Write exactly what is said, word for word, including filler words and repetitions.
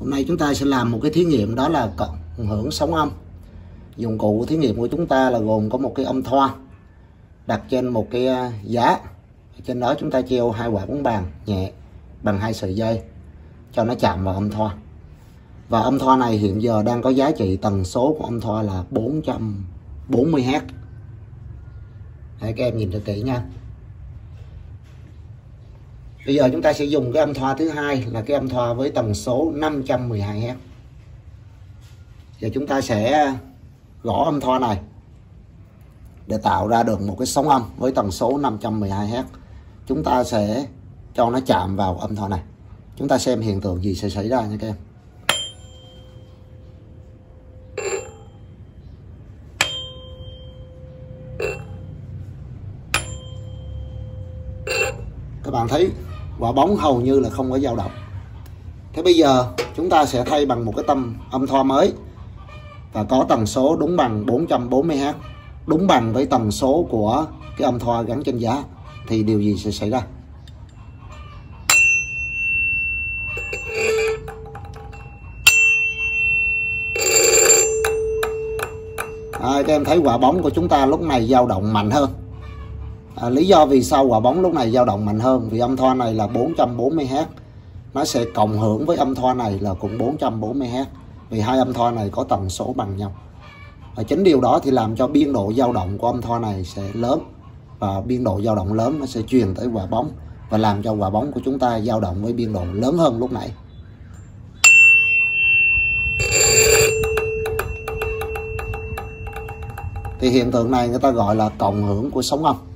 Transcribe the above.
Hôm nay chúng ta sẽ làm một cái thí nghiệm, đó là cộng hưởng sóng âm. Dụng cụ thí nghiệm của chúng ta là gồm có một cái âm thoa đặt trên một cái giá. Trên đó chúng ta treo hai quả bóng bàn nhẹ bằng hai sợi dây cho nó chạm vào âm thoa. Và âm thoa này hiện giờ đang có giá trị tần số của âm thoa là bốn trăm bốn mươi héc. Hãy các em nhìn cho kỹ nha. Bây giờ chúng ta sẽ dùng cái âm thoa thứ hai là cái âm thoa với tần số năm trăm mười hai héc. Giờ chúng ta sẽ gõ âm thoa này để tạo ra được một cái sóng âm với tần số năm trăm mười hai héc. Chúng ta sẽ cho nó chạm vào âm thoa này. Chúng ta xem hiện tượng gì sẽ xảy ra nha các em. Các bạn thấy quả bóng hầu như là không có dao động. Thế bây giờ chúng ta sẽ thay bằng một cái tâm âm thoa mới và có tần số đúng bằng bốn trăm bốn mươi héc, đúng bằng với tần số của cái âm thoa gắn trên giá, thì điều gì sẽ xảy ra? À, các em thấy quả bóng của chúng ta lúc này dao động mạnh hơn. À, lý do vì sao quả bóng lúc này dao động mạnh hơn? Vì âm thoa này là bốn trăm bốn mươi héc, nó sẽ cộng hưởng với âm thoa này là cũng bốn trăm bốn mươi héc, vì hai âm thoa này có tần số bằng nhau. Và chính điều đó thì làm cho biên độ dao động của âm thoa này sẽ lớn, và biên độ dao động lớn nó sẽ truyền tới quả bóng và làm cho quả bóng của chúng ta dao động với biên độ lớn hơn lúc nãy. Thì hiện tượng này người ta gọi là cộng hưởng của sóng âm.